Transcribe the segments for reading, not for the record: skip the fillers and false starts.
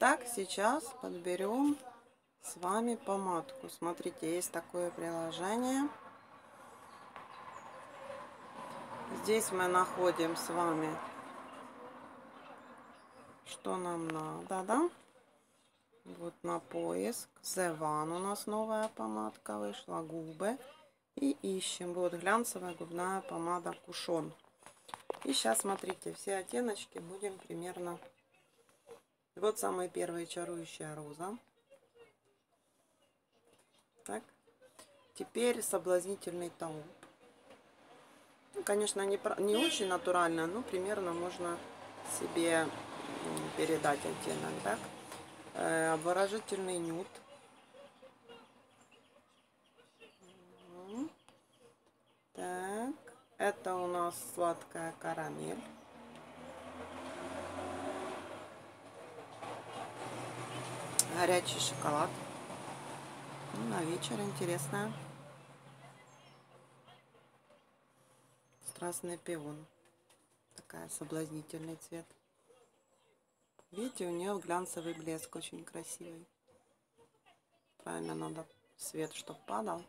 Итак, сейчас подберем с вами помадку. Смотрите, есть такое приложение. Здесь мы находим с вами, что нам надо, да? Вот на поиск. The One у нас новая помадка вышла, губы. И ищем. Вот глянцевая губная помада Кушон. И сейчас, смотрите, все оттеночки будем примерно... Вот самый первый, чарующая роза. Так. Теперь соблазнительный тауп. Ну, конечно, не очень натурально, но примерно можно себе передать оттенок. Так. Обворожительный нюд. Так. Это у нас сладкая карамель. Горячий шоколад. Ну, на вечер интересная. Страстный пион. Такая соблазнительный цвет. Видите, у нее глянцевый блеск очень красивый. Правильно надо свет, чтобы падал.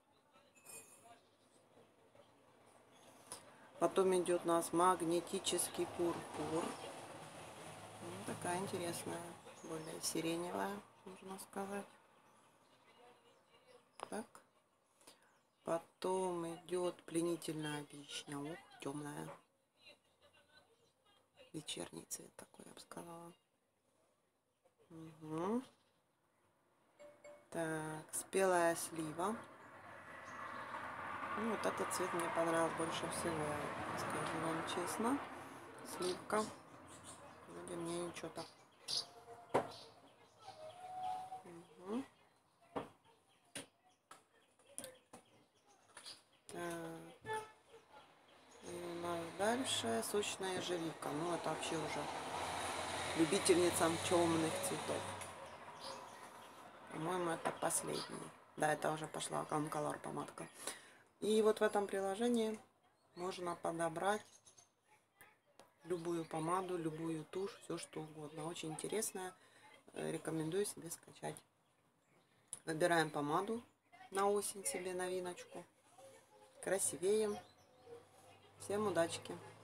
Потом идет у нас магнетический пурпур. Ну, такая интересная, более сиреневая, можно сказать. Так. Потом идет пленительная вишня. Ух, темная. Вечерний цвет такой, я бы сказала. Угу. Так, спелая слива. Ну, вот этот цвет мне понравился больше всего, я скажу вам честно. Сливка. Вроде мне ничего так. Угу. Так. И у нас дальше сочная ежевика. Ну, это вообще уже любительницам темных цветов. По-моему, это последний. Да, это уже пошла Concolor помадка. И вот в этом приложении можно подобрать любую помаду, любую тушь, все что угодно. Очень интересная. Рекомендую себе скачать. Выбираем помаду на осень себе, новиночку. Красивеем. Всем удачки!